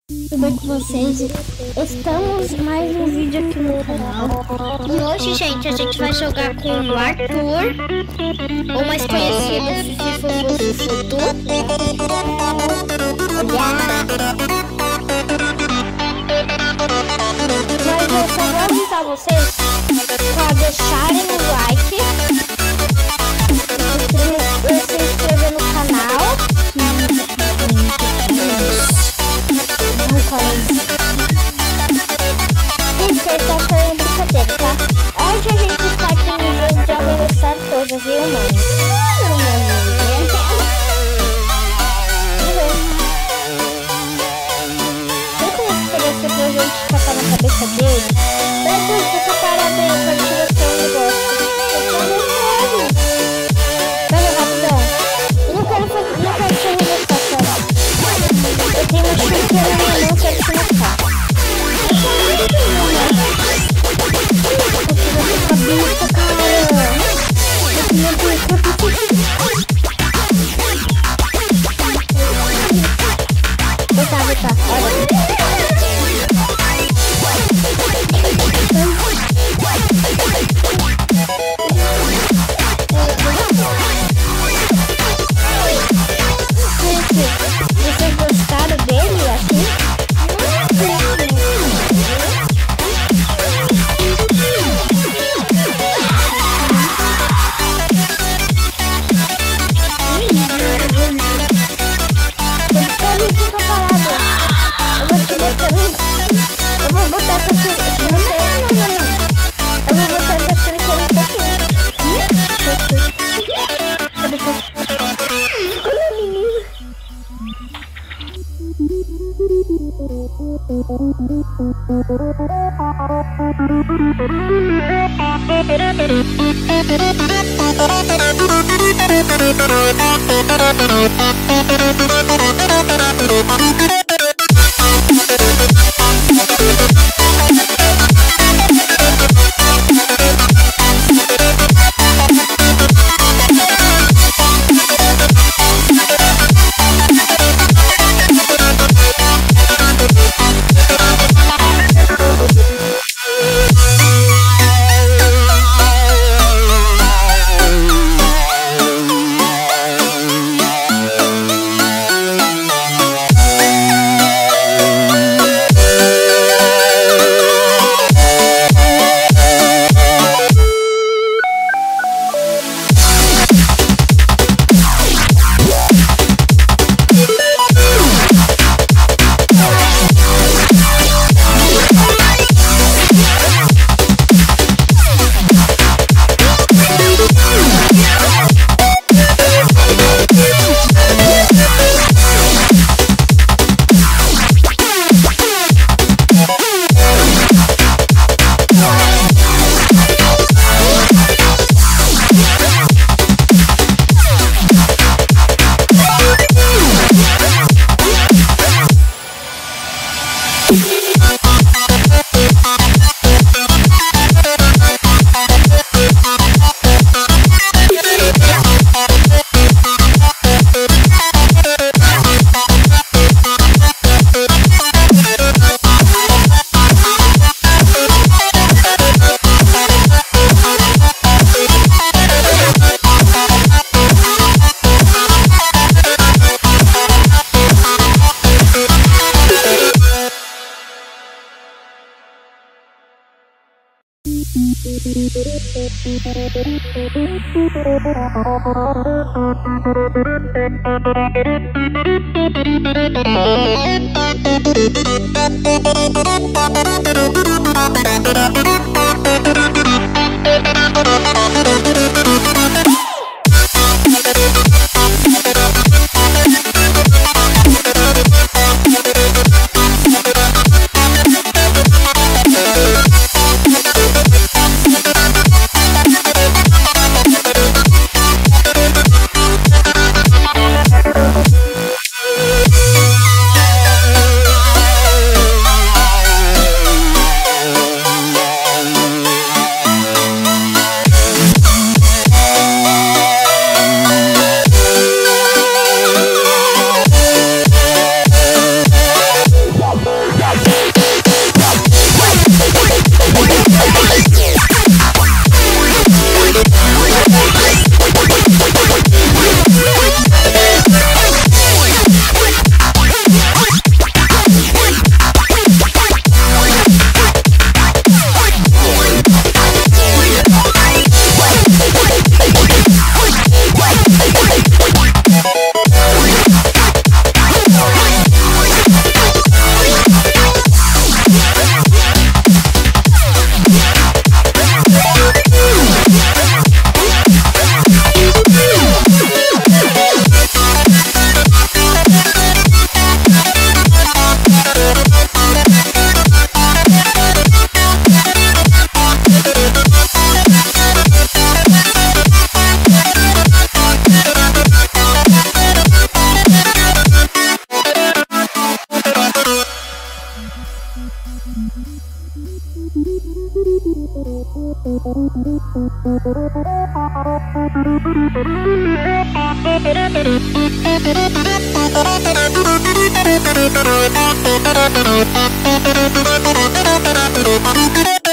Tudo bem com vocês? Estamos mais um vídeo aqui no canal. E hoje, gente, a gente vai jogar com o Arthur, ou mais conhecido Fufufufufutu. Mas eu só vou avisar vocês para deixarem o like, se inscrever no canal. Isso é só foi brincadeira, tá? Hoje a gente está aqui no jogo de almoçar todas, viu, mãe? Tem como esse presente escapar na cabeça dele? Depois fica parado aí pra tirar seu negócio. Vai rapidão. Eu não quero te arremessar, cara. Eu tenho uma chuteira na minha mão, quero te matar. Vocês gostaram dele assim? Thank you.